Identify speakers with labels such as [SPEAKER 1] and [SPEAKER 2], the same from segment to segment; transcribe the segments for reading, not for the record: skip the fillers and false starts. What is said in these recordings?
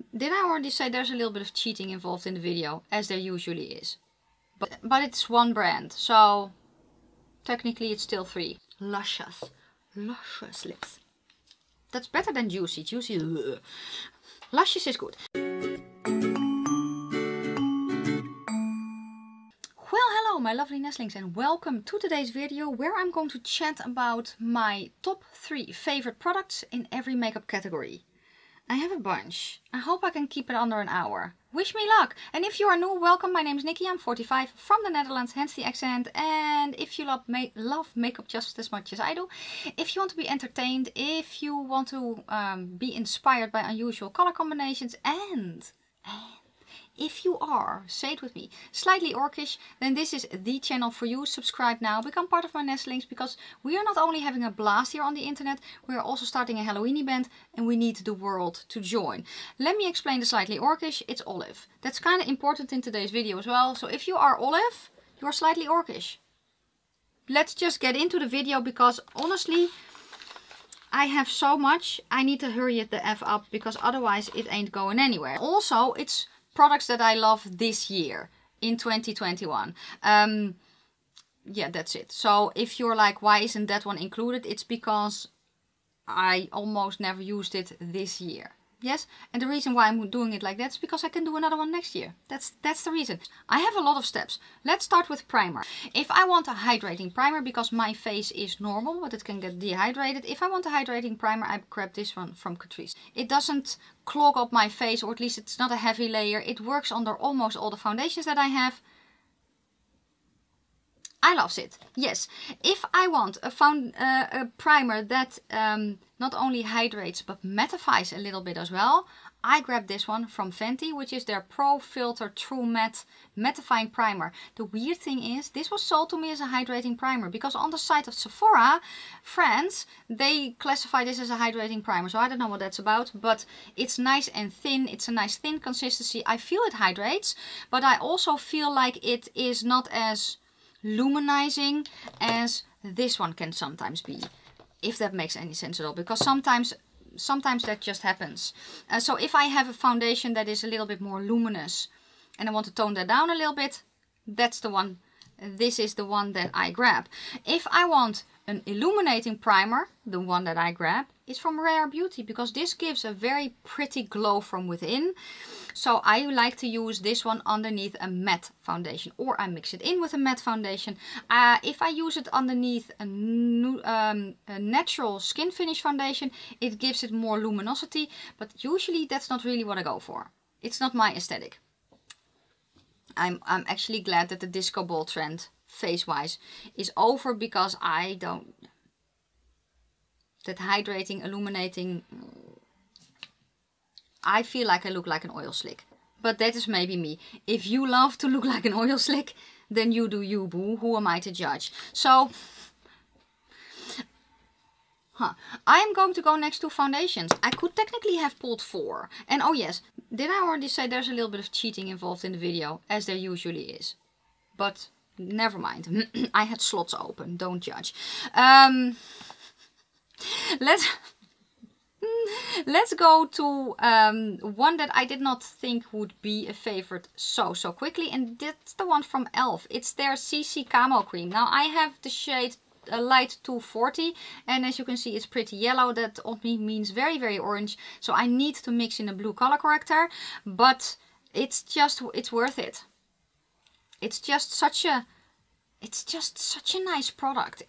[SPEAKER 1] Did I already say there's a little bit of cheating involved in the video, as there usually is? But it's one brand, so technically it's still 3. Luscious. Luscious lips. That's better than juicy. Juicy. Ugh. Luscious is good. Well, hello my lovely nestlings and welcome to today's video where I'm going to chat about my top 3 favorite products in every makeup category. I have a bunch. I hope I can keep it under an hour. Wish me luck! And if you are new, welcome. My name is Nikki. I'm 45 from the Netherlands, hence the accent. And if you love makeup just as much as I do, if you want to be entertained, if you want to be inspired by unusual color combinations, and if you are, say it with me, slightly orcish, then this is the channel for you. Subscribe now, become part of my nestlings, because we are not only having a blast here on the internet, we are also starting a Halloween event and we need the world to join. Let me explain the slightly orcish. It's Olive. That's kind of important in today's video as well. So if you are Olive, you are slightly orcish. Let's just get into the video because honestly, I have so much. I need to hurry it the F up because otherwise it ain't going anywhere. Also, it's products that I love this year in 2021. Yeah, that's it. So if you're like, why isn't that one included? It's because I almost never used it this year. Yes, and the reason why I'm doing it like that is because I can do another one next year. That's the reason. I have a lot of steps. Let's start with primer. If I want a hydrating primer, because my face is normal, but it can get dehydrated. If I want a hydrating primer, I grab this one from Catrice. It doesn't clog up my face, or at least it's not a heavy layer. It works under almost all the foundations that I have. I love it. Yes, if I want a primer that not only hydrates but mattifies a little bit as well, I grab this one from Fenty, which is their Pro Filter True Matte Mattifying Primer. The weird thing is, this was sold to me as a hydrating primer because on the site of Sephora, France, they classify this as a hydrating primer. So I don't know what that's about, but it's nice and thin. It's a nice thin consistency. I feel it hydrates, but I also feel like it is not as luminizing as this one can sometimes be, if that makes any sense at all, because sometimes that just happens. So if I have a foundation that is a little bit more luminous and I want to tone that down a little bit, that's the one. This is the one that I grab. If I want an illuminating primer, the one that I grab is from Rare Beauty, because this gives a very pretty glow from within. So I like to use this one underneath a matte foundation, or I mix it in with a matte foundation. If I use it underneath a natural skin finish foundation, it gives it more luminosity, but usually that's not really what I go for. It's not my aesthetic. I'm actually glad that the disco ball trend, face-wise, is over, because I don't... That hydrating, illuminating... I feel like I look like an oil slick. But that is maybe me. If you love to look like an oil slick, then you do you, boo. Who am I to judge? So... I am going to go next to foundations. I could technically have pulled 4. And oh yes, did I already say there's a little bit of cheating involved in the video, as there usually is? But never mind. I had slots open, don't judge. Let's go to one that I did not think would be a favorite so quickly, and that's the one from e.l.f. It's their CC Camo Cream. Now I have the shade light 240, and as you can see it's pretty yellow. That on me means very orange, so I need to mix in a blue color corrector, but it's worth it. It's just such a nice product.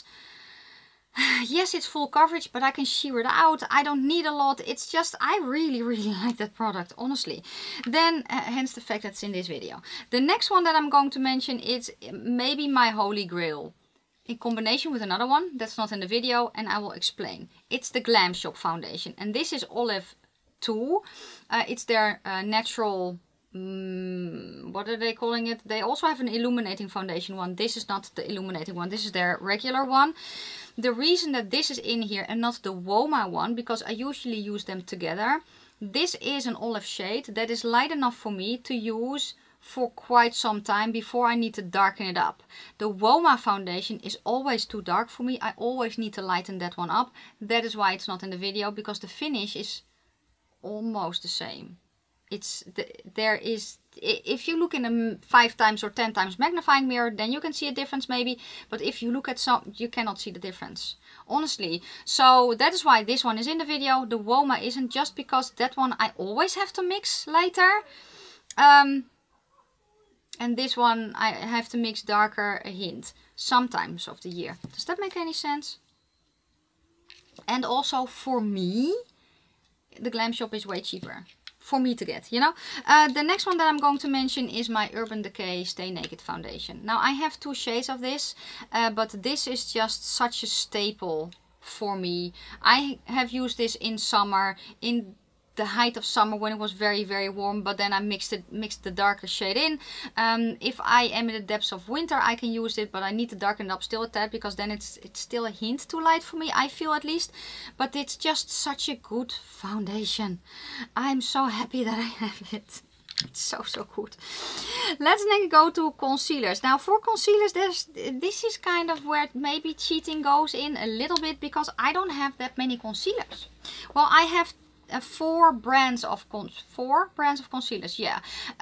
[SPEAKER 1] Yes, it's full coverage, but I can sheer it out. I don't need a lot. It's just, I really like that product, honestly. Then, hence the fact that it's in this video. The next one that I'm going to mention is maybe my holy grail, in combination with another one that's not in the video, and I will explain. It's the Glam Shop foundation, and this is Olive 2. It's their natural... what are they calling it? They also have an illuminating foundation one. This is not the illuminating one. This is their regular one. The reason that this is in here and not the Woma one, because I usually use them together. This is an olive shade that is light enough for me to use for quite some time before I need to darken it up. The Woma foundation is always too dark for me. I always need to lighten that one up. That is why it's not in the video, because the finish is almost the same. if you look in a 5 times or 10 times magnifying mirror, then you can see a difference maybe. But if you look at some, you cannot see the difference, honestly. So that is why this one is in the video. The Woma isn't, just because that one I always have to mix later. And this one I have to mix darker a hint sometimes of the year. Does that make any sense? And also for me, the Glam Shop is way cheaper for me to get, you know. The next one that I'm going to mention is my Urban Decay Stay Naked foundation. Now I have 2 shades of this, but this is just such a staple for me. I have used this in summer, in the height of summer when it was very, very warm, but then I mixed the darker shade in. If I am in the depths of winter, I can use it, but I need to darken it up still a tad, because then it's still a hint too light for me, I feel, at least. But it's just such a good foundation. I'm so happy that I have it. It's so good. Let's then go to concealers. Now for concealers, this is kind of where maybe cheating goes in a little bit, because I don't have that many concealers. Well, I have 4 brands of concealers, yeah.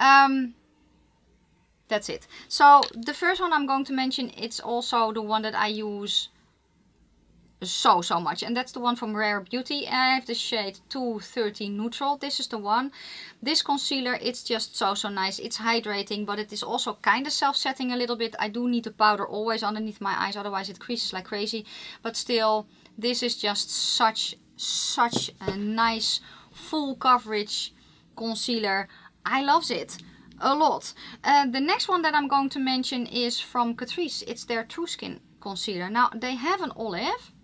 [SPEAKER 1] That's it. So the first one I'm going to mention, it's also the one that I use so much, and that's the one from Rare Beauty. I have the shade 230 Neutral. This is the one. This concealer, it's just so nice. It's hydrating, but it is also kind of self-setting a little bit. I do need the powder always underneath my eyes, otherwise it creases like crazy. But still, this is just such a nice full coverage concealer. I love it a lot. The next one that I'm going to mention is from Catrice. It's their True Skin concealer. Now they have an olive.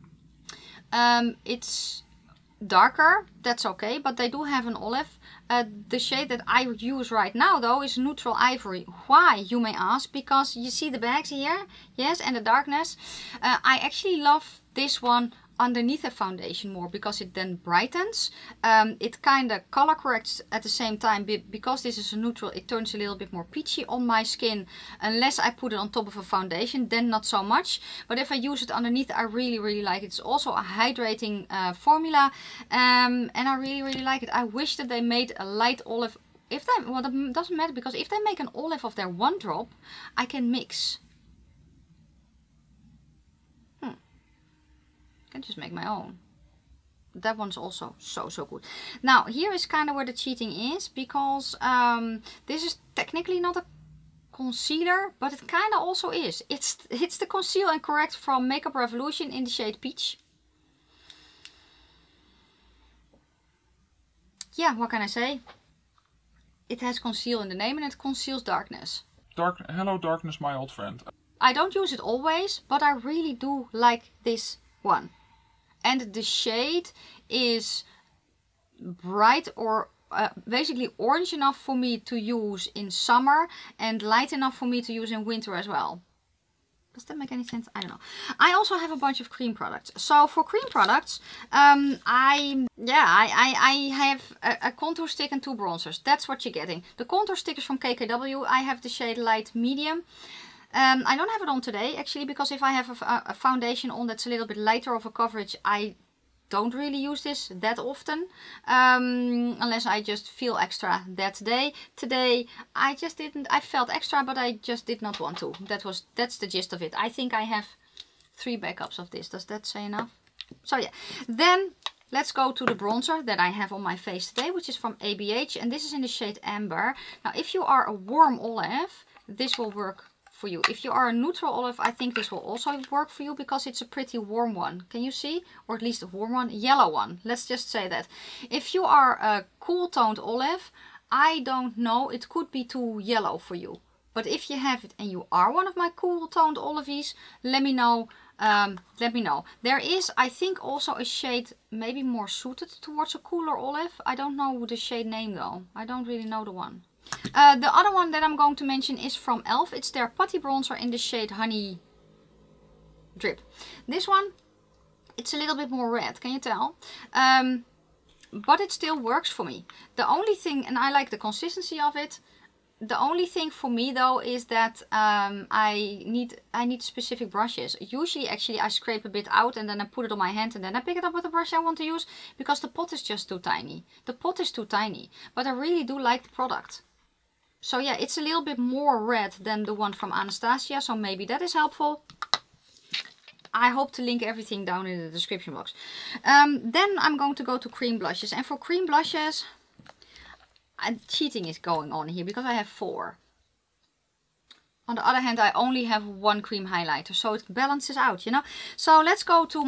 [SPEAKER 1] It's darker, that's okay, but they do have an olive. The shade that I use right now though is Neutral Ivory. Why, you may ask? Because you see the bags here, yes, and the darkness. I actually love this one underneath a foundation more, because it then brightens. It kind of color corrects at the same time. Because this is a neutral, it turns a little bit more peachy on my skin, unless I put it on top of a foundation, then not so much. But if I use it underneath, I really like it. It's also a hydrating formula, and I really like it. I wish that they made a light olive. If they, well, it doesn't matter, because if they make an olive of their 1 drop, I can mix. I can just make my own. That one's also so good. Now here is kind of where the cheating is, because this is technically not a concealer, but it kind of also is. It's the Conceal and Correct from Makeup Revolution in the shade Peach. Yeah, what can I say? It has conceal in the name, and it conceals darkness.
[SPEAKER 2] Hello darkness, my old friend.
[SPEAKER 1] I don't use it always, but I really do like this one. And the shade is bright, or basically orange enough for me to use in summer, and light enough for me to use in winter as well. Does that make any sense? I don't know. I also have a bunch of cream products. So for cream products, I have a contour stick and 2 bronzers. That's what you're getting. The contour stick is from KKW. I have the shade Light Medium. I don't have it on today, actually, because if I have a foundation on that's a little bit lighter of a coverage, I don't really use this that often, unless I just feel extra that day. Today I just didn't. I felt extra, but I just did not want to. That's the gist of it. I think I have 3 backups of this. Does that say enough? So yeah, then let's go to the bronzer that I have on my face today, which is from ABH, and this is in the shade Amber. Now if you are a warm olive, this will work for you. If you are a neutral olive, I think this will also work for you, because it's a pretty warm one. Can you see? Or at least a warm one, yellow one. Let's just say that. If you are a cool toned olive, I don't know, it could be too yellow for you. But if you have it and you are one of my cool toned olives, let me know. There is, I think, also a shade maybe more suited towards a cooler olive. I don't know the shade name though. I don't really know the one. The other one that I'm going to mention is from e.l.f. It's their putty bronzer in the shade Honey Drip. This one, it's a little bit more red, can you tell? But it still works for me. The only thing, and I like the consistency of it, The only thing for me though is that I need specific brushes. Usually actually I scrape a bit out and then I put it on my hand and then I pick it up with the brush I want to use, because the pot is just too tiny. The pot is too tiny, but I really do like the product. So yeah, it's a little bit more red than the one from Anastasia, so maybe that is helpful. I hope to link everything down in the description box. Then I'm going to go to cream blushes, and for cream blushes, cheating is going on here because I have 4. On the other hand, I only have 1 cream highlighter, so it balances out, you know. So let's go to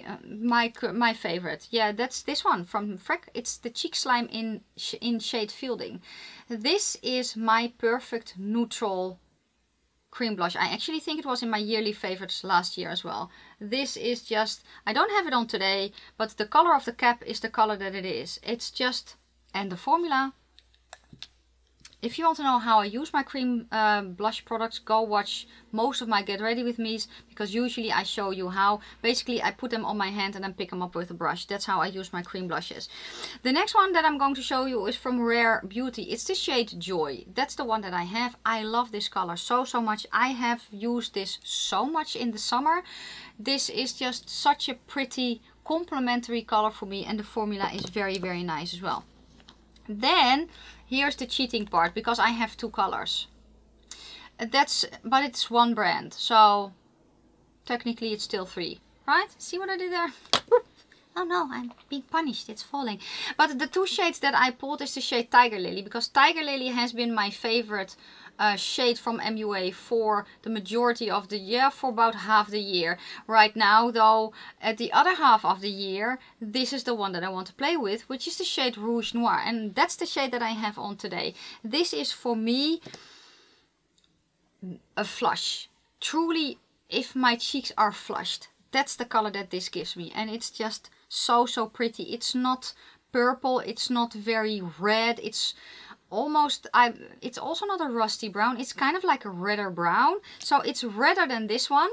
[SPEAKER 1] my favorite. Yeah, that's this one from Freck. It's the Cheek Slime in shade Fielding. This is my perfect neutral cream blush. I actually think it was in my yearly favorites last year as well. This is just, I don't have it on today, but the color of the cap is the color that it is. It's just, and the formula. If you want to know how I use my cream blush products, go watch most of my Get Ready With Me's, because usually I show you how. Basically, I put them on my hand and then pick them up with a brush. That's how I use my cream blushes. The next one that I'm going to show you is from Rare Beauty. It's the shade Joy. That's the one that I have. I love this color so much. I have used this so much in the summer. This is just such a pretty complementary color for me, and the formula is very nice as well. Then here's the cheating part, because I have 2 colors. But it's 1 brand, so technically it's still 3, right? See what I did there? Oh no, I'm being punished, it's falling. But the 2 shades that I pulled is the shade Tiger Lily, because Tiger Lily has been my favorite shade from MUA for the majority of the year, for about half the year. Right now though, at the other half of the year, this is the one that I want to play with, which is the shade Rouge Noir, and that's the shade that I have on today. This is for me a flush. Truly, if my cheeks are flushed, that's the color that this gives me, and it's just so pretty. It's not purple, it's not very red, it's almost, it's also not a rusty brown, it's kind of like a redder brown, so it's redder than this one,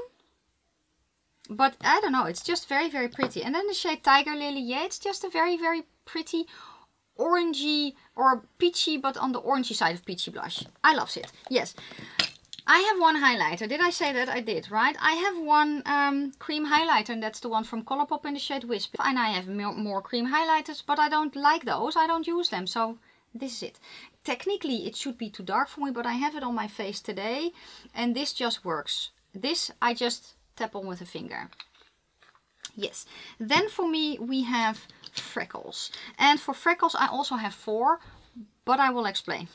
[SPEAKER 1] but I don't know, it's just very pretty. And then the shade Tiger Lily, yeah, it's just a very pretty orangey or peachy, but on the orangey side of peachy blush. I love it. Yes, I have 1 highlighter. Did I say that? I did, right? I have 1 cream highlighter, and that's the one from Colourpop in the shade Wisp. And I have more cream highlighters, but I don't like those. I don't use them, so this is it. Technically, it should be too dark for me, but I have it on my face today, and this just works. This I just tap on with a finger. Yes. Then for me, we have freckles. And for freckles, I also have 4, but I will explain.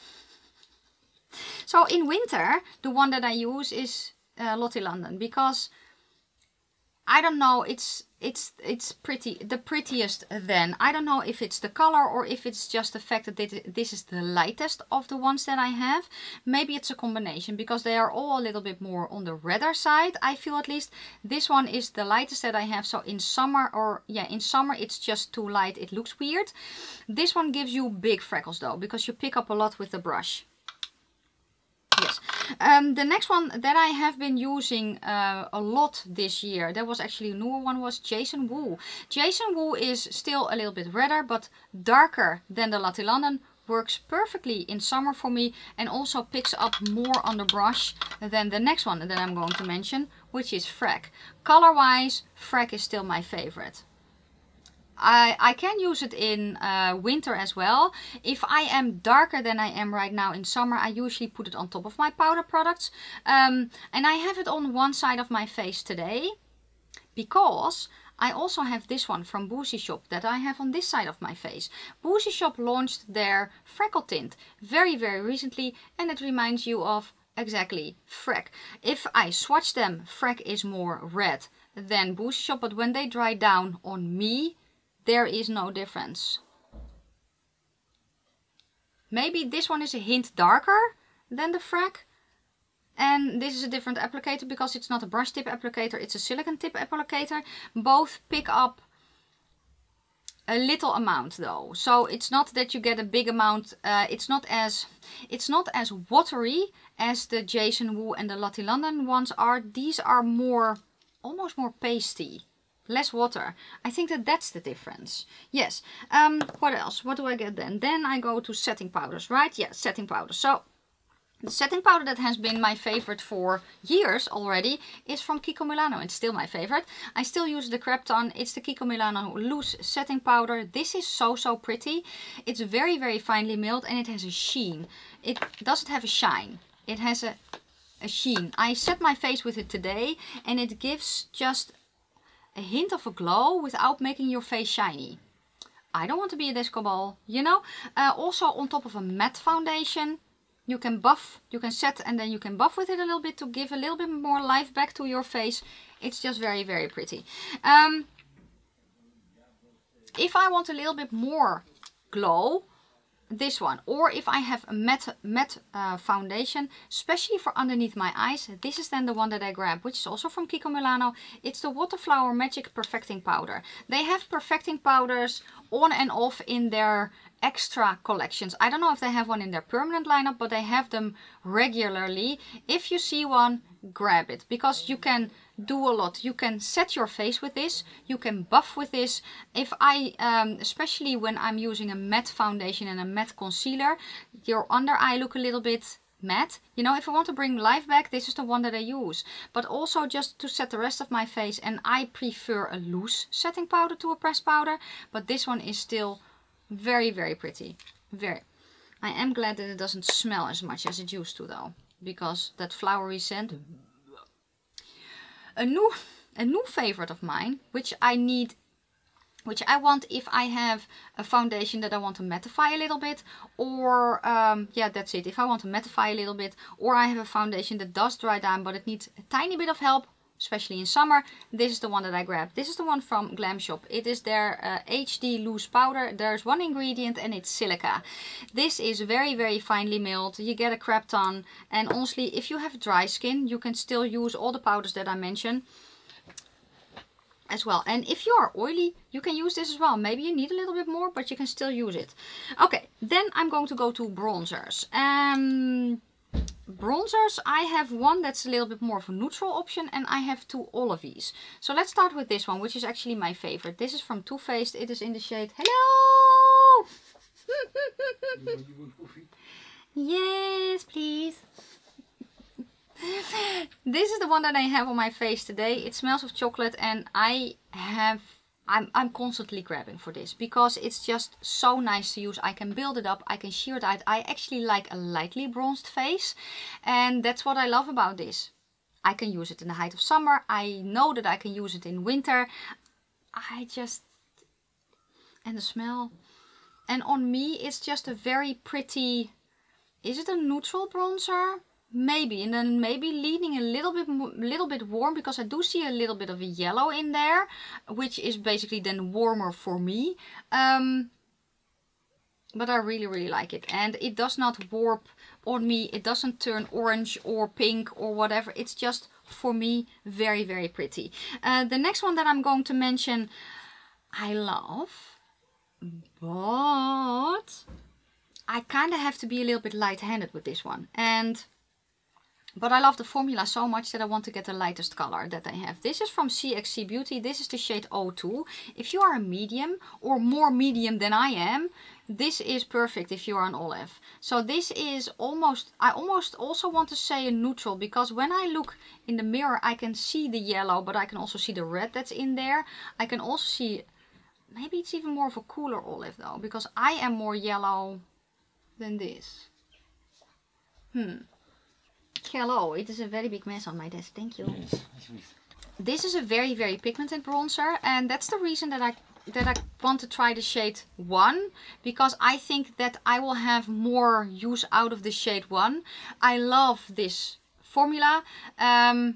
[SPEAKER 1] So in winter, the one that I use is Lottie London, because I don't know, it's pretty, the prettiest then. I don't know if it's the color or if it's just the fact that this is the lightest of the ones that I have. Maybe it's a combination, because they are all a little bit more on the redder side, I feel at least. This one is the lightest that I have, so in summer, or yeah, in summer it's just too light, it looks weird. This one gives you big freckles though, because you pick up a lot with the brush. Yes. The next one that I have been using a lot this year, that was actually a newer one, was Jason Wu. Jason Wu is still a little bit redder, but darker than the Lottie London. Works perfectly in summer for me, and also picks up more on the brush than the next one that I'm going to mention, which is Freck. Color wise, Freck is still my favorite. I can use it in winter as well. If I am darker than I am right now in summer, I usually put it on top of my powder products. And I have it on one side of my face today, because I also have this one from Boozy Shop that I have on this side of my face. Boozy Shop launched their freckle tint very recently, and it reminds you of exactly Freck. If I swatch them, Freck is more red than Boozy Shop, but when they dry down on me, there is no difference. Maybe this one is a hint darker than the Freck. And this is a different applicator, because it's not a brush tip applicator, it's a silicone tip applicator. Both pick up a little amount though. So it's not that you get a big amount. It's not as watery as the Jason Wu and the Lottie London ones are. These are more, almost more pasty. Less water. I think that that's the difference. Yes. What else? What do I get then? Then I go to setting powders, right? Yeah, setting powders. So The setting powder that has been my favorite for years already is from Kiko Milano. It's still my favorite. I still use the Crepton. It's the Kiko Milano loose setting powder. This is so pretty. It's very, very finely milled and it has a sheen. It doesn't have a shine. It has a sheen. I set my face with it today and it gives just a hint of a glow without making your face shiny. I don't want to be a disco ball, you know. Also on top of a matte foundation. You can buff, you can set and then you can buff with it a little bit to give a little bit more life back to your face. It's just very, very pretty. If I want a little bit more glow, this one. Or if I have a matte foundation, especially for underneath my eyes, this is then the one that I grab, which is also from Kiko Milano. It's the Waterflower Magic Perfecting Powder. They have perfecting powders on and off in their extra collections. I don't know if they have one in their permanent lineup, but they have them regularly. If you see one, grab it, because you can do a lot. You can set your face with this, you can buff with this. If I especially when I'm using a matte foundation and a matte concealer, your under eye look a little bit matte, you know, if I want to bring life back, this is the one that I use. But also just to set the rest of my face, and I prefer a loose setting powder to a pressed powder, but this one is still very, very pretty. Very. I am glad that it doesn't smell as much as it used to though, because that flowery scent. A new favorite of mine, which I want if I have a foundation that I want to mattify a little bit, or yeah, that's it. If I want to mattify a little bit, or I have a foundation that does dry down but it needs a tiny bit of help, especially in summer, this is the one that I grabbed. This is the one from Glam Shop. It is their HD loose powder. There's one ingredient and it's silica. This is very, very finely milled. You get a Crepton, and honestly, if you have dry skin, you can still use all the powders that I mentioned as well. And if you are oily, you can use this as well. Maybe you need a little bit more, but you can still use it. Okay, then I'm going to go to bronzers. Bronzers, I have one that's a little bit more of a neutral option, and I have two Olivies. So let's start with this one, which is actually my favorite. This is from Too Faced. It is in the shade Hello! Yes, please. This is the one that I have on my face today. It smells of chocolate, and I'm constantly grabbing for this because it's just so nice to use. I can build it up, I can sheer it out. I actually like a lightly bronzed face, and that's what I love about this. I can use it in the height of summer. I know that I can use it in winter. And the smell. And on me, it's just a very pretty, is it a neutral bronzer? Maybe, and then maybe leaning a little bit warm, because I do see a little bit of a yellow in there, which is basically then warmer for me. But I really, really like it, and it does not warp on me. It doesn't turn orange or pink or whatever. It's just, for me, very, very pretty. The next one that I'm going to mention, I love, but I kind of have to be a little bit light-handed with this one. But I love the formula so much that I want to get the lightest color that I have. This is from CXC Beauty. This is the shade 02. If you are a medium or more medium than I am, this is perfect if you are an olive. So this is almost, I almost also want to say a neutral, because when I look in the mirror, I can see the yellow, but I can also see the red that's in there. I can also see, maybe it's even more of a cooler olive though, because I am more yellow than this. Hello, it is a very big mess on my desk. Thank you. Yes. This is a very, very pigmented bronzer, and that's the reason that I want to try the shade 1, because I think that I will have more use out of the shade 1. I love this formula. Yeah,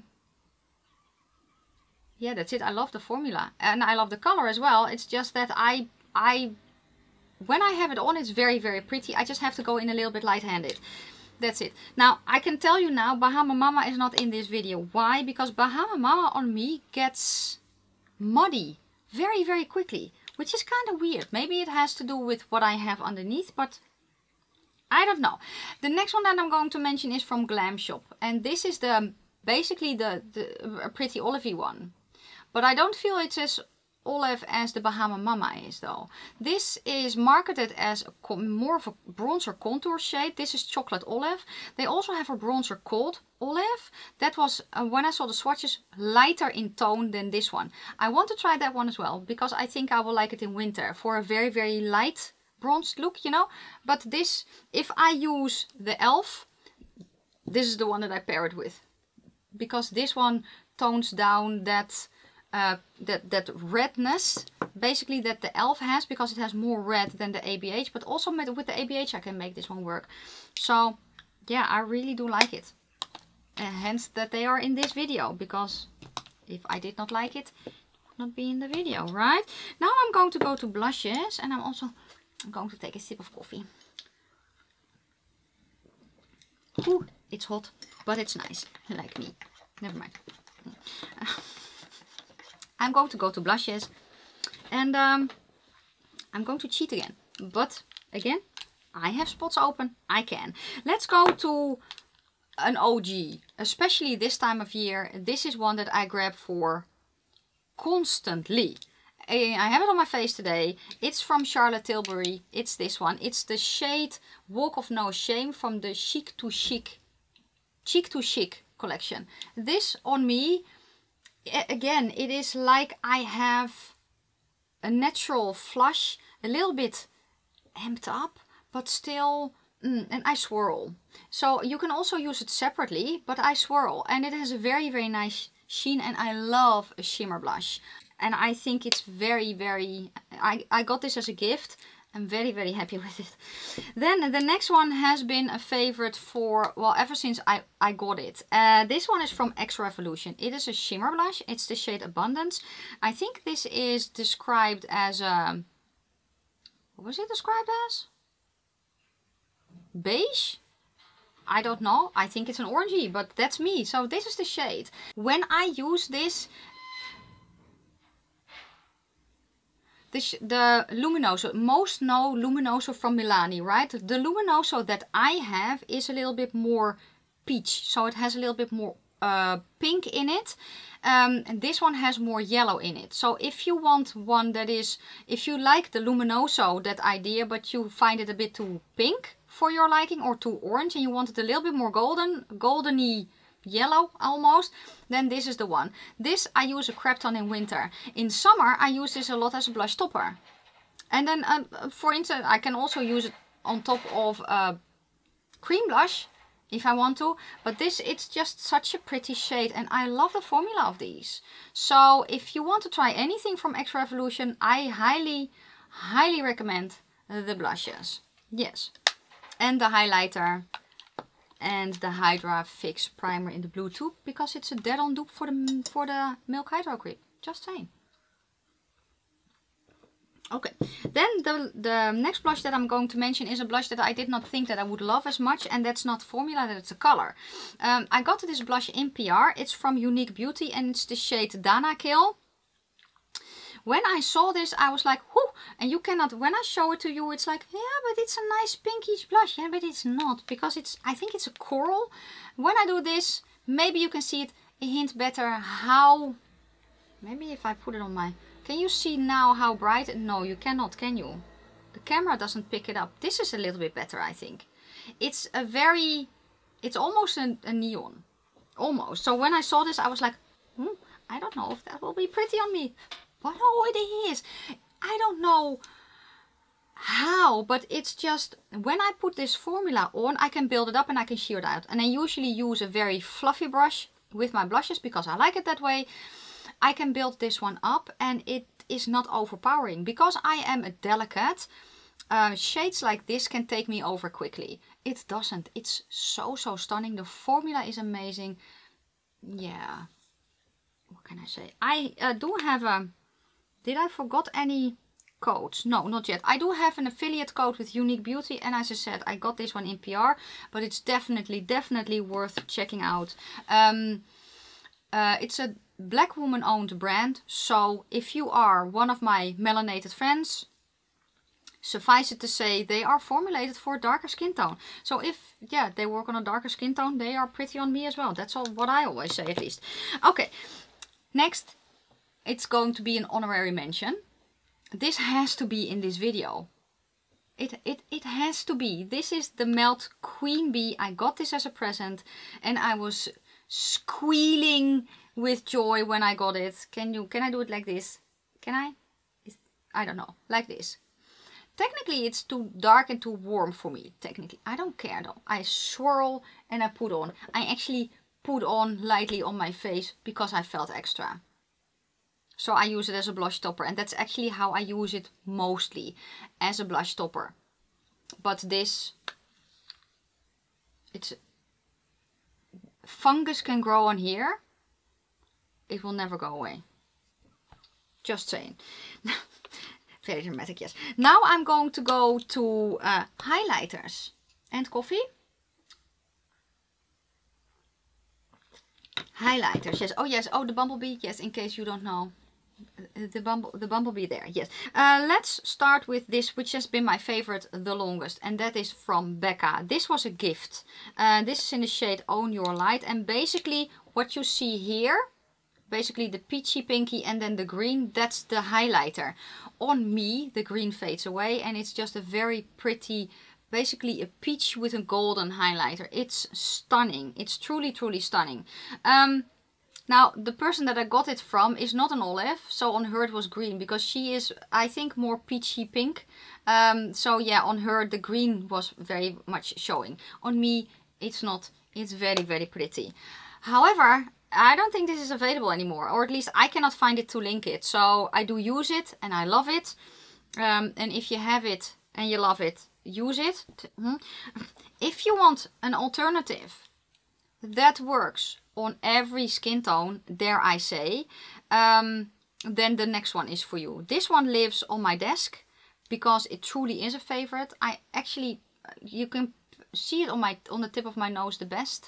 [SPEAKER 1] that's it. I love the formula, and I love the color as well. It's just that when I have it on, it's very, very pretty. I just have to go in a little bit light-handed. That's it. Now, I can tell you now, Bahama Mama is not in this video. Why? Because Bahama Mama on me gets muddy very, very quickly, which is kind of weird. Maybe it has to do with what I have underneath, but I don't know. The next one that I'm going to mention is from Glam Shop, and this is basically the pretty olivey one. But I don't feel it's as olive as the Bahama Mama is though. This is marketed as more of a bronzer contour shade. This is chocolate olive. They also have a bronzer called olive. That was, when I saw the swatches, lighter in tone than this one. I want to try that one as well because I think I will like it in winter for a very, very light bronzed look, you know. But this, if I use the e.l.f., this is the one that I pair it with. Because this one tones down that that redness, basically, that the e.l.f. has, because it has more red than the ABH. But also with the ABH I can make this one work. So yeah, I really do like it. And hence that they are in this video, because if I did not like it, it would not be in the video, right? Now I'm going to go to blushes, and I'm going to take a sip of coffee. Ooh, it's hot, but it's nice, like me. Never mind. I'm going to go to blushes, and I'm going to cheat again. But again, I have spots open. I can. Let's go to an OG, especially this time of year. This is one that I grab for constantly. I have it on my face today. It's from Charlotte Tilbury. It's this one. It's the shade Walk of No Shame from the Cheek to Chic collection. This on me, again, it is like I have a natural flush, a little bit amped up, but still, and I swirl. So you can also use it separately, but I swirl, and it has a very, very nice sheen, and I love a shimmer blush. And I think it's very, very, I got this as a gift. I'm very, very happy with it. Then the next one has been a favorite for, well, ever since I got it. This one is from X Revolution. It is a shimmer blush. It's the shade Abundance. I think this is described as a, what was it described as? Beige? I don't know. I think it's an orangey, but that's me. So this is the shade. When I use this, the Luminoso, most know Luminoso from Milani, right? The Luminoso that I have is a little bit more peach, so it has a little bit more pink in it. And this one has more yellow in it. So if you want one that is, if you like the Luminoso, that idea, but you find it a bit too pink for your liking, or too orange, and you want it a little bit more goldeny yellow almost, then this is the one. This I use a crap ton in winter. In summer I use this a lot as a blush topper. And then for instance, I can also use it on top of cream blush if I want to. But this, it's just such a pretty shade, and I love the formula of these. So if you want to try anything from X Revolution, I highly, highly recommend the blushes. Yes. And the highlighter. And the Hydra Fix Primer in the blue tube, because it's a dead-on dupe for the Milk Hydro Grip. Just saying. Okay, then the next blush that I'm going to mention is a blush that I did not think that I would love as much, and that's not formula, that it's a color. I got this blush in PR. It's from Unique Beauty, and it's the shade Dana Kill. When I saw this, I was like, whoo, and you cannot, when I show it to you, it's like, yeah, but it's a nice pinkish blush. Yeah, but it's not, because it's, I think it's a coral. When I do this, maybe you can see it a hint better how, maybe if I put it on my, can you see now how bright? No, you cannot, can you? The camera doesn't pick it up. This is a little bit better, I think. It's a very, it's almost a neon, almost. So when I saw this, I was like, I don't know if that will be pretty on me. But oh, it is. I don't know how, but it's just, when I put this formula on, I can build it up and I can sheer it out. And I usually use a very fluffy brush with my blushes because I like it that way. I can build this one up and it is not overpowering. Because I am a delicate, shades like this can take me over quickly. It doesn't. It's so, so stunning. The formula is amazing. Yeah. What can I say? I do have a... Did I forgot any codes? No, not yet. I do have an affiliate code with Unique Beauty, and as I said, I got this one in PR, but it's definitely worth checking out. It's a black woman owned brand, so if you are one of my melanated friends, suffice it to say, they are formulated for a darker skin tone. So if, yeah, they work on a darker skin tone, they are pretty on me as well. That's all what I always say, at least. Okay, next. it's going to be an honorary mention. This has to be in this video. It has to be. This is the Melt Queen Bee. I got this as a present and I was squealing with joy when I got it. Can I do it like this? Can I? I don't know. Like this. Technically it's too dark and too warm for me. Technically. I don't care though. I swirl and I put on. I actually put on lightly on my face because I felt extra. So I use it as a blush topper, and that's actually how I use it mostly, as a blush topper. But this, it's fungus can grow on here. It will never go away. Just saying. Very dramatic, yes. Now I'm going to go to highlighters and coffee. Highlighters, yes. Oh yes, oh the bumblebee, yes, in case you don't know. The bumblebee there, yes. Let's start with this, which has been my favorite the longest, and that is from Becca. This was a gift. This is in the shade Own Your Light, and basically what you see here, basically the peachy pinky and then the green, that's the highlighter. On me, the green fades away and it's just a very pretty, basically a peach with a golden highlighter. It's stunning. It's truly, truly stunning. Now, the person that I got it from is not an olive, so on her it was green, because she is, I think, more peachy pink. So yeah, on her the green was very much showing. On me, it's not. It's very, very pretty. However, I don't think this is available anymore, or at least I cannot find it to link it. So I do use it and I love it. And if you have it and you love it, use it. If you want an alternative that works on every skin tone, dare I say, then the next one is for you. This one lives on my desk because it truly is a favorite. I actually, you can see it on the tip of my nose the best.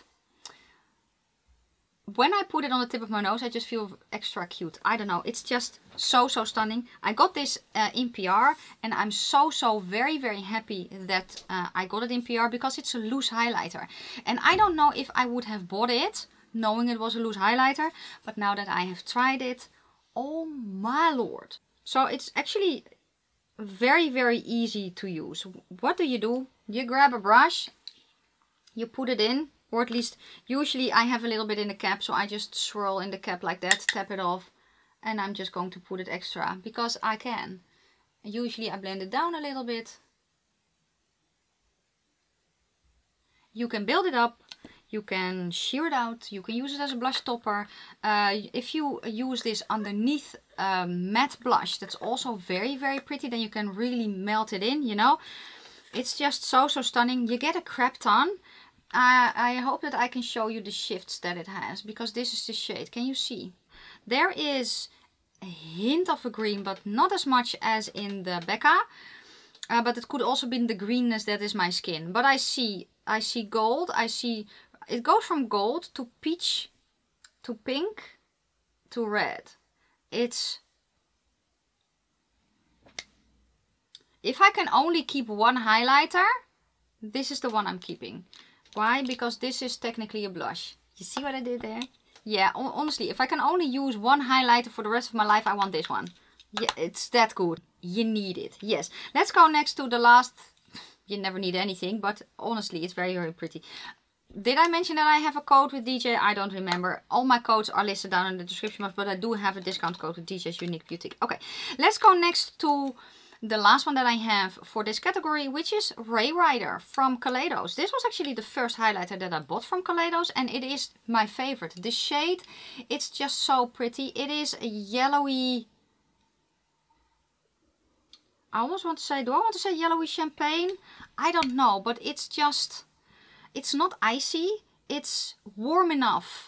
[SPEAKER 1] When I put it on the tip of my nose, I just feel extra cute. I don't know. It's just so, so stunning. I got this in PR and I'm so, so very, very happy that I got it in PR because it's a loose highlighter. And I don't know if I would have bought it knowing it was a loose highlighter. But now that I have tried it, oh my lord. So it's actually very, very easy to use. What do? You grab a brush, you put it in. Or at least, usually I have a little bit in the cap, so I just swirl in the cap like that, tap it off, and I'm just going to put it extra, because I can. Usually I blend it down a little bit. You can build it up, you can shear it out, you can use it as a blush topper. If you use this underneath matte blush, that's also very, very pretty, then you can really melt it in, you know. It's just so, so stunning. You get a crap ton. I hope that I can show you the shifts that it has, because this is the shade. Can you see? There is a hint of a green, but not as much as in the Becca. But it could also be the greenness that is my skin. But I see gold. I see it goes from gold to peach to pink to red. It's, if I can only keep one highlighter, this is the one I'm keeping. Why? Because this is technically a blush. You see what I did there? Yeah, honestly, if I can only use one highlighter for the rest of my life, I want this one. Yeah, it's that good. You need it. Yes. Let's go next to the last. You never need anything, but honestly, it's very, very pretty. Did I mention that I have a code with DJ? I don't remember. All my codes are listed down in the description box, but I do have a discount code with DJ's Unique Boutique. Okay, let's go next to the last one that I have for this category, which is Ray Rider from Kaleidos. This was actually the first highlighter that I bought from Kaleidos, and it is my favorite. The shade, it's just so pretty. It is a yellowy, I almost want to say, do I want to say yellowy champagne? I don't know, but it's just, it's not icy. It's warm enough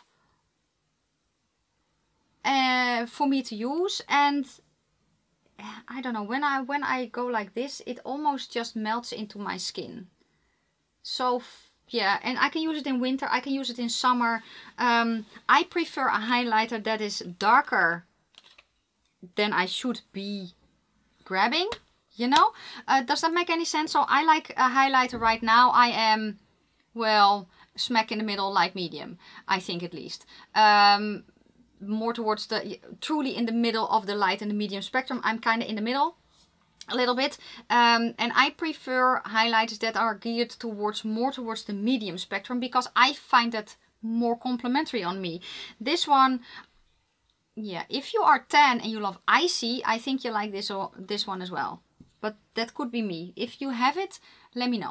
[SPEAKER 1] for me to use, and I don't know, when I go like this, it almost just melts into my skin. So yeah, and I can use it in winter, I can use it in summer. I prefer a highlighter that is darker than I should be grabbing, you know. Does that make any sense? So I like a highlighter right now. I am, well, smack in the middle, like medium, I think, at least. more towards the, truly in the middle of the light and the medium spectrum. I'm kind of in the middle a little bit, and I prefer highlighters that are geared towards more towards the medium spectrum, because I find that more complimentary on me. This one, yeah, if you are tan and you love icy, I think you like this or this one as well. But that could be me. If you have it, let me know.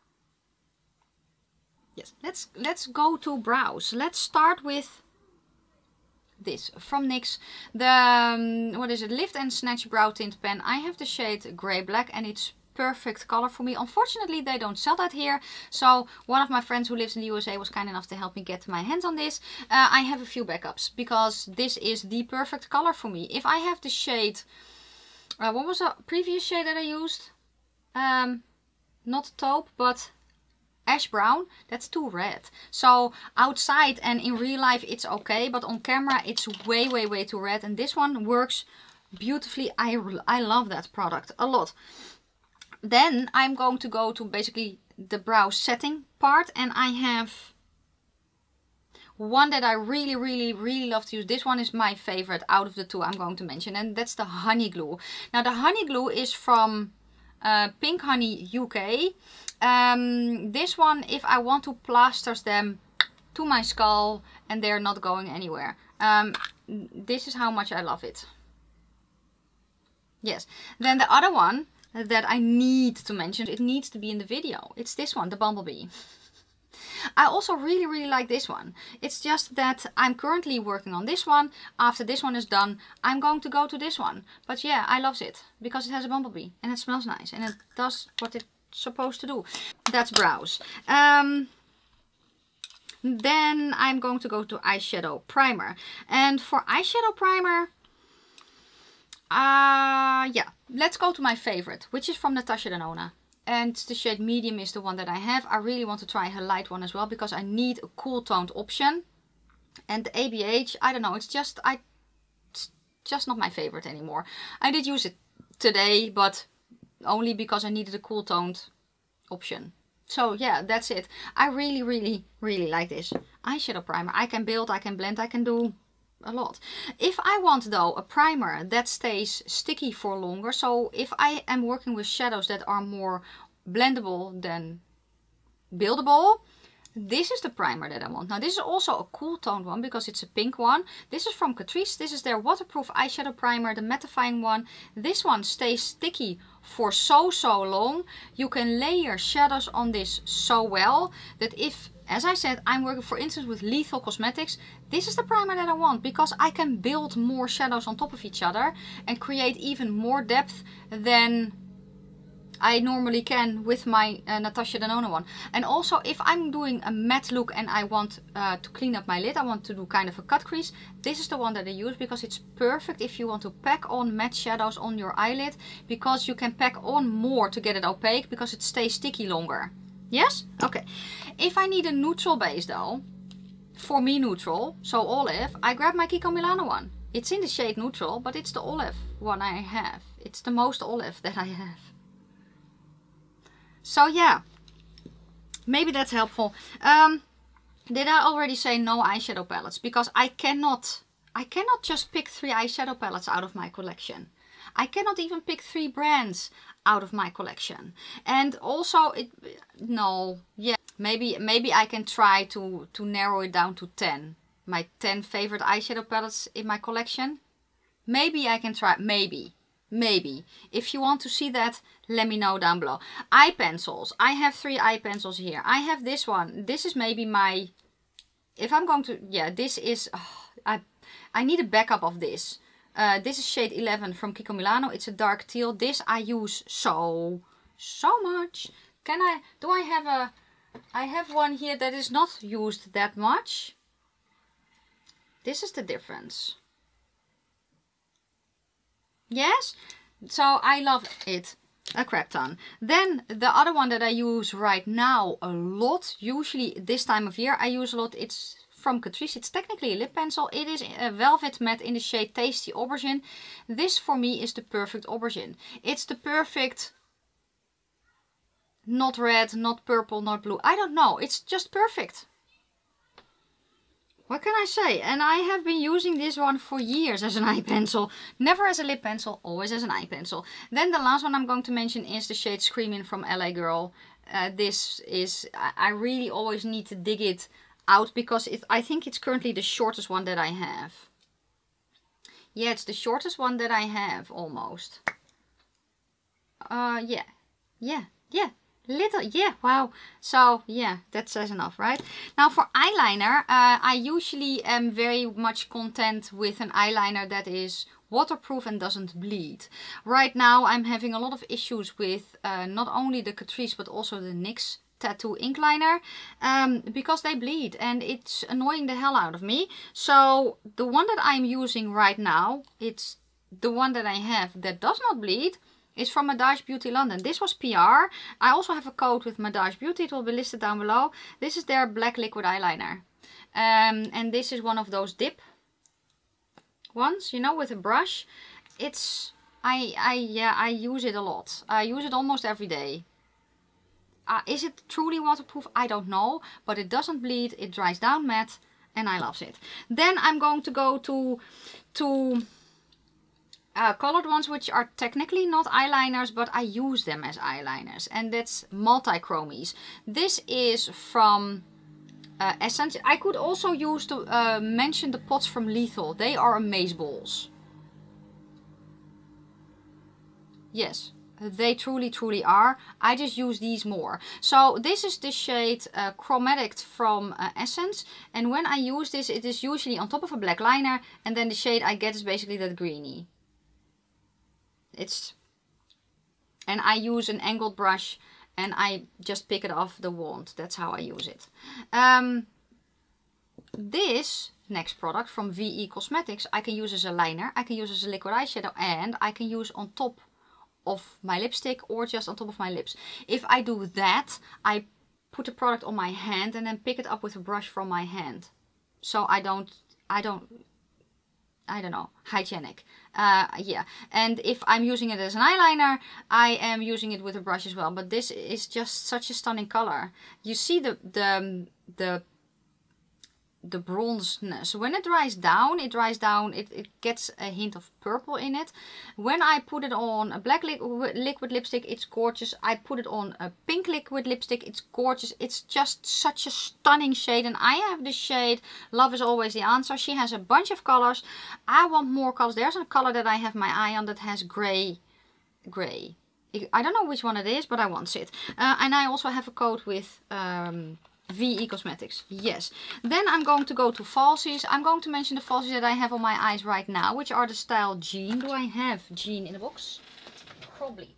[SPEAKER 1] Yes, let's go to brows. Let's start with this from NYX, the what is it, Lift and Snatch Brow Tint Pen. I have the shade Grey Black and it's perfect color for me. Unfortunately, they don't sell that here, so one of my friends who lives in the USA was kind enough to help me get my hands on this. I have a few backups because this is the perfect color for me. If I have the shade, what was the previous shade that I used? Not taupe, but ash brown. That's too red. So outside and in real life it's okay, but on camera it's way too red, and this one works beautifully. I love that product a lot. Then I'm going to go to basically the brow setting part, and I have one that I really love to use. This one is my favorite out of the two I'm going to mention, and that's the Honey Glue. Now the Honey Glue is from Pink Honey UK. This one, if I want to plaster them to my skull and they're not going anywhere, this is how much I love it. Yes. Then the other one that I need to mention, it needs to be in the video, it's this one, the Bumblebee. I also really like this one. It's just that I'm currently working on this one. After this one is done, I'm going to go to this one. But yeah, I love it because it has a bumblebee and it smells nice and it does what it's supposed to do. That's brows. Then I'm going to go to eyeshadow primer. And for eyeshadow primer, yeah, let's go to my favorite, which is from Natasha Denona. And the shade medium is the one that I have. I really want to try her light one as well because I need a cool toned option. And the ABH, I don't know, it's just not my favorite anymore. I did use it today, but only because I needed a cool toned option. So yeah, that's it. I really like this eyeshadow primer. I can build, I can blend, I can do a lot. If I want though a primer that stays sticky for longer, so if I am working with shadows that are more blendable than buildable, this is the primer that I want. Now this is also a cool toned one because it's a pink one. This is from Catrice. This is their waterproof eyeshadow primer, the mattifying one. This one stays sticky for so long. You can layer shadows on this so well that if, as I said, I'm working for instance with Lethal Cosmetics, this is the primer that I want because I can build more shadows on top of each other and create even more depth than I normally can with my Natasha Denona one. And also if I'm doing a matte look and I want to clean up my lid, I want to do kind of a cut crease, this is the one that I use because it's perfect if you want to pack on matte shadows on your eyelid, because you can pack on more to get it opaque because it stays sticky longer. Yes? Okay. If I need a neutral base though, for me neutral, so olive, I grab my Kiko Milano one. It's in the shade neutral, but it's the olive one I have. It's the most olive that I have. So yeah, maybe that's helpful. Did I already say no eyeshadow palettes? Because I cannot just pick 3 eyeshadow palettes out of my collection. I cannot even pick 3 brands out of my collection. And also, maybe I can try to narrow it down to 10. My 10 favorite eyeshadow palettes in my collection. Maybe I can try, maybe. If you want to see that, let me know down below. Eye pencils. I have 3 eye pencils here. I have this one. This is maybe my, if I'm going to, yeah, this is, I need a backup of this. This is shade 11 from Kiko Milano. It's a dark teal. This I use so much. I have one here that is not used that much. This is the difference. Yes, so I love it a crap ton. Then the other one that I use right now a lot, usually this time of year I use a lot, it's from Catrice. It's technically a lip pencil. It is a velvet matte in the shade Tasty Aubergine. This for me is the perfect aubergine. It's the perfect, not red, not purple, not blue. I don't know. It's just perfect. what can I say? And I have been using this one for years as an eye pencil. Never as a lip pencil, always as an eye pencil. Then the last one I'm going to mention is the shade Screamin' from LA Girl. This is, I really always need to dig it out because I think it's currently the shortest one that I have. Yeah, it's the shortest one that I have, almost. Yeah. Little, yeah, wow. So, yeah, that says enough, right? Now, for eyeliner, I usually am very much content with an eyeliner that is waterproof and doesn't bleed. Right now, I'm having a lot of issues with not only the Catrice, but also the NYX tattoo ink liner because they bleed and it's annoying the hell out of me. So, the one that I'm using right now, it's the one that I have that does not bleed. Is from Madage Beauty London. This was PR. I also have a code with Madage Beauty. It will be listed down below. This is their black liquid eyeliner. And this is one of those dip ones, you know, with a brush. It's, I use it a lot. I use it almost every day. Is it truly waterproof? I don't know. But it doesn't bleed. It dries down matte. And I love it. Then I'm going to go to colored ones, which are technically not eyeliners, but I use them as eyeliners, and that's Multichromies. This is from Essence. I could also use to mention the pots from Lethal. They are amazeballs. Yes, they truly are. I just use these more. So this is the shade Chromatic from Essence, and when I use this, it is usually on top of a black liner, and then the shade I get is basically that greeny. And I use an angled brush and I just pick it off the wand. That's how I use it. This next product from VE Cosmetics I can use as a liner, I can use as a liquid eyeshadow, and I can use on top of my lipstick or just on top of my lips. If I do that, I put the product on my hand and then pick it up with a brush from my hand. So I don't know, hygienic. Yeah, and if I'm using it as an eyeliner, I am using it with a brush as well. But this is just such a stunning color. You see the bronzeness. When it dries down, it gets a hint of purple in it. When I put it on a black liquid lipstick, it's gorgeous. I put it on a pink liquid lipstick, it's gorgeous. It's just such a stunning shade, and I have the shade Love Is Always the Answer. She has a bunch of colors. I want more colors. There's a color that I have my eye on that has gray. I don't know which one it is, but I want it. And I also have a code with VE Cosmetics. Yes. Then I'm going to go to falsies. I'm going to mention the falsies that I have on my eyes right now, which are the style Jean. Do I have Jean in the box? Probably.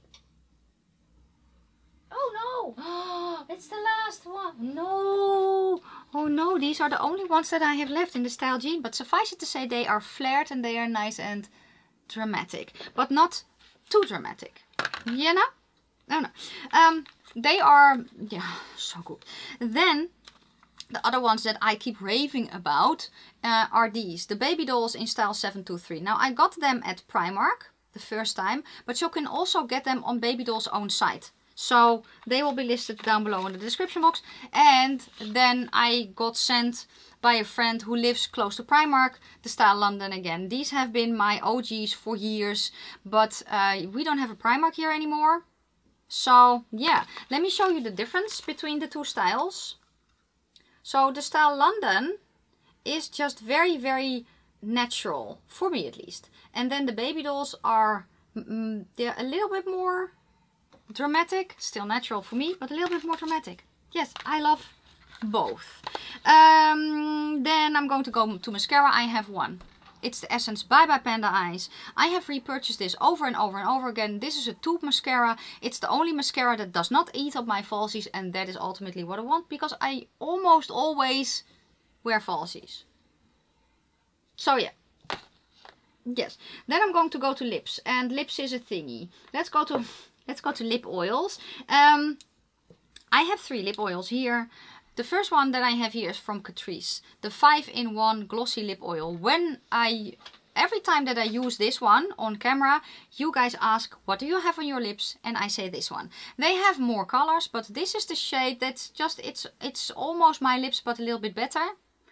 [SPEAKER 1] Oh no! It's the last one. No! Oh no, these are the only ones that I have left in the style Jean. But suffice it to say, they are flared and they are nice and dramatic. But not too dramatic. You know? Oh no. They are, yeah, so good. Then the other ones that I keep raving about are these, the baby dolls in style 723. Now I got them at Primark the first time, but you can also get them on Baby Doll's own site. So they will be listed down below in the description box. And then I got sent by a friend who lives close to Primark, the style London again. These have been my OGs for years, but we don't have a Primark here anymore. So yeah, let me show you the difference between the two styles. So the style London is just very natural, for me at least. And then the baby dolls are, they're a little bit more dramatic, still natural for me, but a little bit more dramatic. Yes, I love both. Then I'm going to go to mascara. I have one. It's the Essence Bye Bye Panda Eyes. I have repurchased this over and over again. This is a tube mascara. It's the only mascara that does not eat up my falsies, and that is ultimately what I want, because I almost always wear falsies. So yeah. Yes. Then I'm going to go to lips, and lips is a thingy. Let's go to lip oils. I have 3 lip oils here. The first one that I have here is from Catrice, the 5-in-1 glossy lip oil. Every time that I use this one on camera, you guys ask, what do you have on your lips? And I say this one. They have more colors, but this is the shade that's just, it's almost my lips, but a little bit better.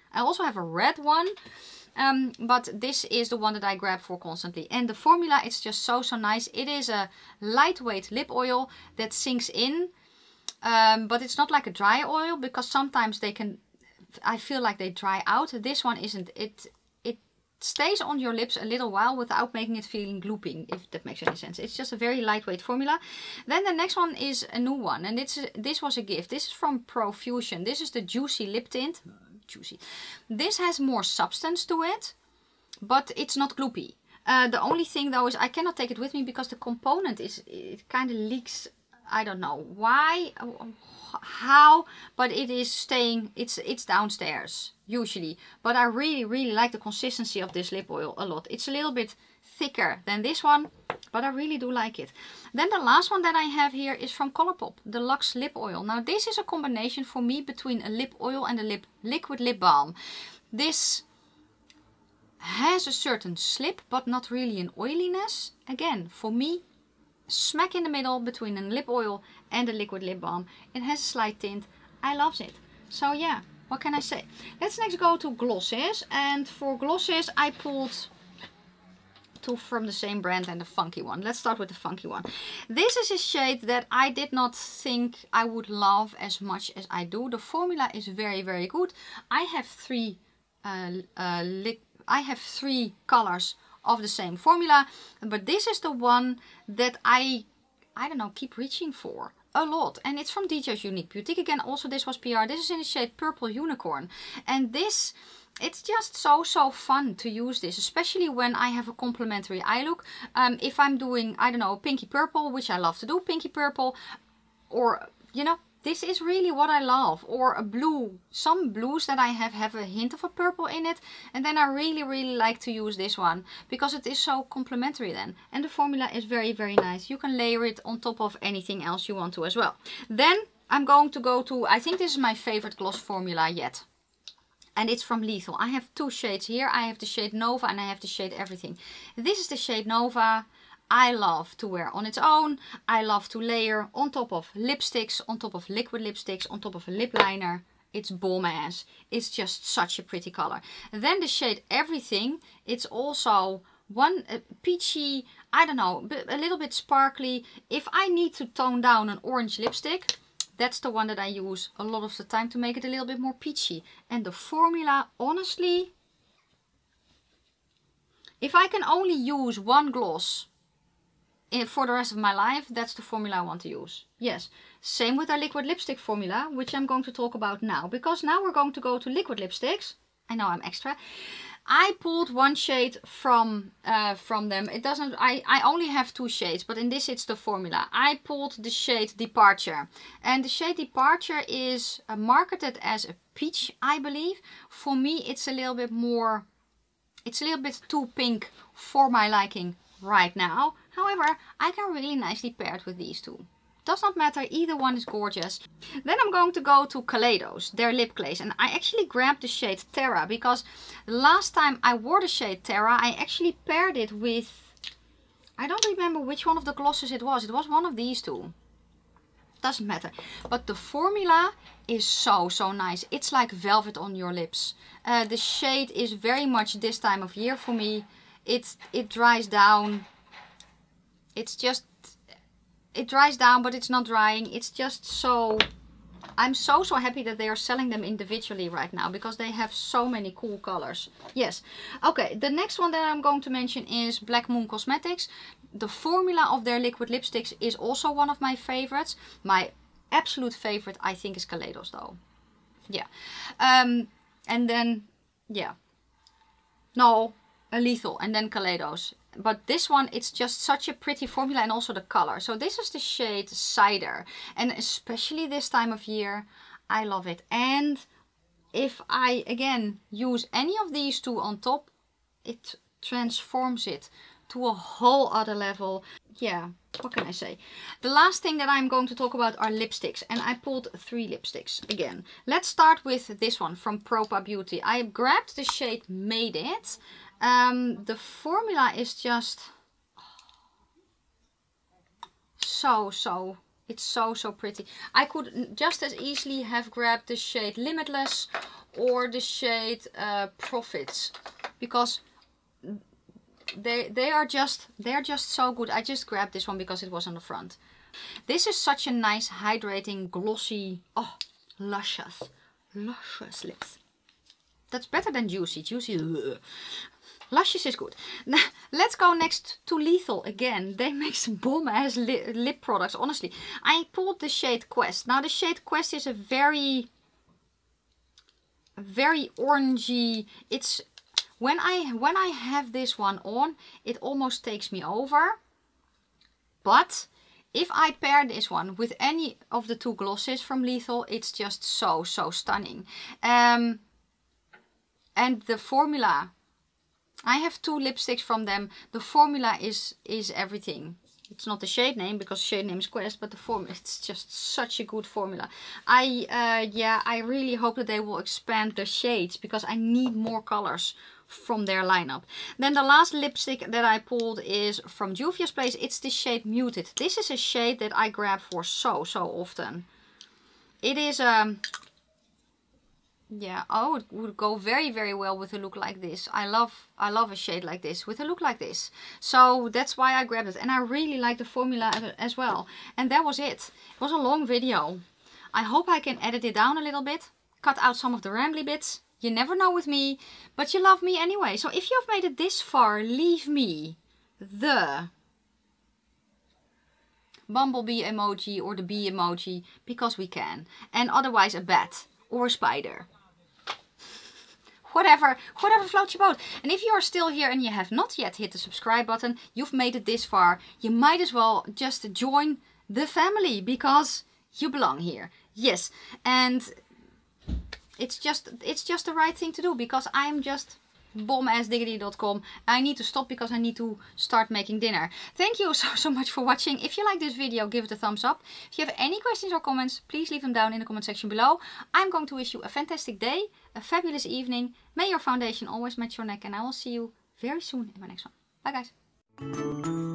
[SPEAKER 1] I also have a red one. But this is the one that I grab for constantly. And the formula, it's just so nice. It is a lightweight lip oil that sinks in. But it's not like a dry oil, because sometimes they can, I feel like they dry out. This one isn't. It stays on your lips a little while without making it feeling glooping, if that makes any sense. It's just a very lightweight formula. Then the next one is a new one, and this was a gift. This is from Profusion. This is the Juicy Lip Tint. Juicy. This has more substance to it, but it's not gloopy. The only thing though is I cannot take it with me because the component it kind of leaks. I don't know why, how, but it is staying, it's downstairs usually. But I really like the consistency of this lip oil a lot. It's a little bit thicker than this one, but I really do like it. Then the last one that I have here is from Colourpop, the Luxe Lip Oil. Now this is a combination for me between a lip oil and a liquid lip balm. This has a certain slip, but not really an oiliness. Again, for me, smack in the middle between a lip oil and a liquid lip balm. It has a slight tint. I love it. So yeah, what can I say? Let's next go to glosses. And for glosses, I pulled two from the same brand and the funky one. Let's start with the funky one. This is a shade that I did not think I would love as much as I do. The formula is very good. I have three colors of the same formula, but this is the one that I don't know, keep reaching for a lot, and it's from DJ's Unique Boutique again. Also, this was PR. This is in the shade Purple Unicorn, and this, it's just so fun to use this, especially when I have a complementary eye look. If I'm doing, I don't know, pinky purple, which I love to do, pinky purple, or you know, this is really what I love. Or a blue. Some blues that I have a hint of a purple in it. And then I really like to use this one, because it is so complementary then. And the formula is very nice. You can layer it on top of anything else you want to as well. Then I'm going to go to, I think this is my favorite gloss formula yet. And it's from Lethal. I have two shades here. I have the shade Nova and I have the shade Everything. This is the shade Nova. I love to wear on its own. I love to layer on top of lipsticks, on top of liquid lipsticks, on top of a lip liner. It's bomb ass. It's just such a pretty color. And then the shade Everything. It's also one peachy, I don't know, a little bit sparkly. If I need to tone down an orange lipstick, that's the one that I use a lot of the time to make it a little bit more peachy. And the formula, honestly, if I can only use one gloss for the rest of my life, that's the formula I want to use. Yes, same with our liquid lipstick formula, which I'm going to talk about now, because now we're going to go to liquid lipsticks. I know I'm extra. I pulled one shade from them. It doesn't, I only have two shades, but in this it's the formula. I pulled the shade Departure, and the shade Departure is marketed as a peach, I believe. For me, it's a little bit more, it's a little bit too pink for my liking right now. However, I can really nicely pair it with these two. Does not matter, either one is gorgeous. Then I'm going to go to Kaleidos, their lip glaze. And I actually grabbed the shade Terra, because last time I wore the shade Terra, I actually paired it with, I don't remember which one of the glosses it was. It was one of these two. Doesn't matter. But the formula is so nice. It's like velvet on your lips. The shade is very much this time of year for me. It dries down. It's just, it dries down, but it's not drying. It's just so, I'm so happy that they are selling them individually right now, because they have so many cool colors. Yes. Okay, the next one that I'm going to mention is Black Moon Cosmetics. The formula of their liquid lipsticks is also one of my favorites. My absolute favorite, I think, is Kaleidos though. Yeah. And then, yeah. No, Lethal and then Kaleidos. But this one, it's just such a pretty formula, and also the color. So this is the shade Cider. And especially this time of year, I love it. And if I, again, use any of these two on top, it transforms it to a whole other level. Yeah, what can I say? The last thing that I'm going to talk about are lipsticks. And I pulled 3 lipsticks again. Let's start with this one from Propa Beauty. I grabbed the shade Made It. The formula is just it's so pretty. I could just as easily have grabbed the shade Limitless or the shade Profits, because they are just so good. I just grabbed this one because it was on the front. This is such a nice hydrating glossy, oh, luscious lips. That's better than juicy. Ugh. Luscious is good. Now, let's go next to Lethal again. They make some bomb ass lip products, honestly. I pulled the shade Quest. Now the shade Quest is a very orangey. It's when I have this one on, it almost takes me over. But if I pair this one with any of the two glosses from Lethal, it's just so stunning. And the formula, I have two lipsticks from them. The formula is everything. It's not the shade name because shade name is Quest, but the formula, it's just such a good formula. I really hope that they will expand the shades because I need more colors from their lineup. Then the last lipstick that I pulled is from Juvia's Place. It's the shade Muted. This is a shade that I grab for so often. It is yeah, oh, it would go very well with a look like this. I love a shade like this with a look like this. So that's why I grabbed it, and I really like the formula as well. And that was it. It was a long video. I hope I can edit it down a little bit, cut out some of the rambly bits. You never know with me, but you love me anyway. So if you've made it this far, leave me the bumblebee emoji or the bee emoji, because we can. And otherwise a bat or a spider. Whatever floats your boat. And if you are still here and you have not yet hit the subscribe button, you've made it this far, you might as well just join the family because you belong here. Yes, and it's just the right thing to do because I'm just bombassdiggity.com. I need to stop because I need to start making dinner. Thank you so much for watching. If you like this video, give it a thumbs up. If you have any questions or comments, please leave them down in the comment section below. I'm going to wish you a fantastic day, a fabulous evening. May your foundation always match your neck, and I will see you very soon in my next one. Bye guys.